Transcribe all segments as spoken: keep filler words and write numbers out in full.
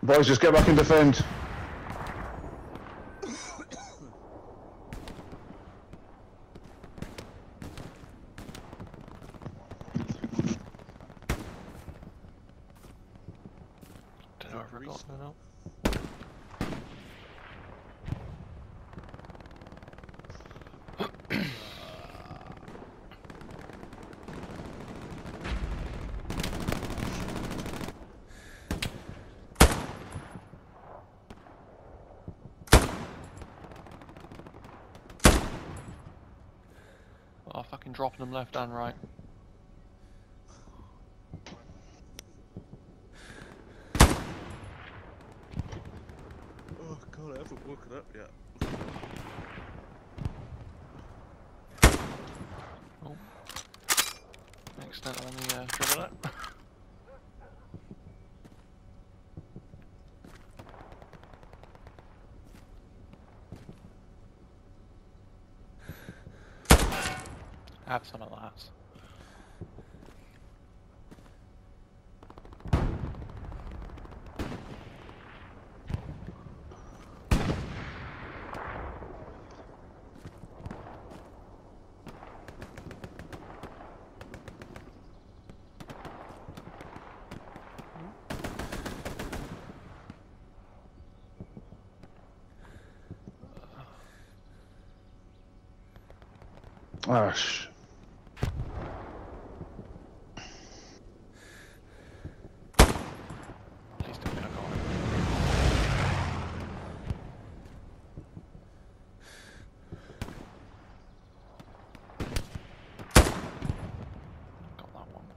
Boys, just get back and defend. Don't know if I got that up. Oh, fucking dropping them left and right. Oh god, I haven't woken up yet. Oh. Accidentally on the uh, dribble it. Have some of that. Oh, sh Please tell me I got it. Got that one.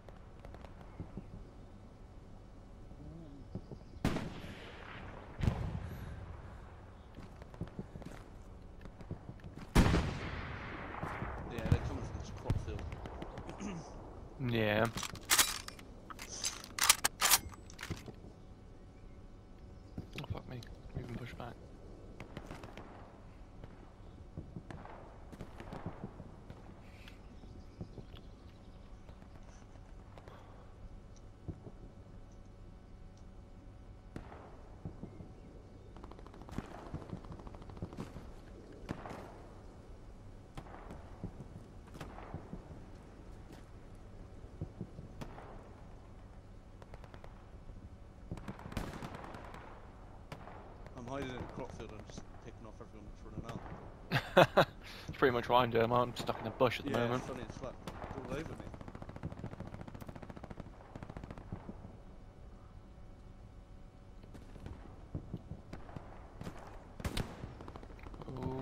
Yeah, they're coming from this crop field. Yeah. Oh fuck me. We can push back. I'm hiding in the crop field and just picking off everyone that's running out. That's pretty much what I'm doing. I'm stuck in a bush at the Yeah, moment. it's funny, it's like all over me. Ooh.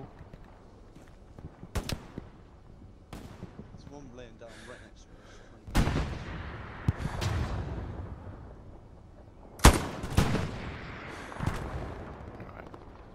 There's one laying down right next to me. Alright.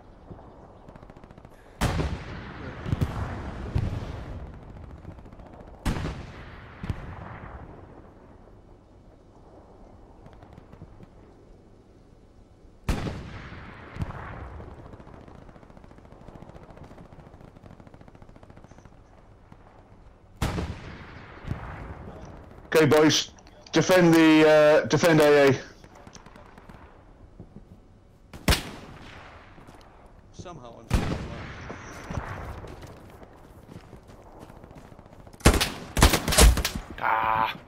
Okay, boys, defend the uh, defend A A. Somehow I'm still alive. Ah!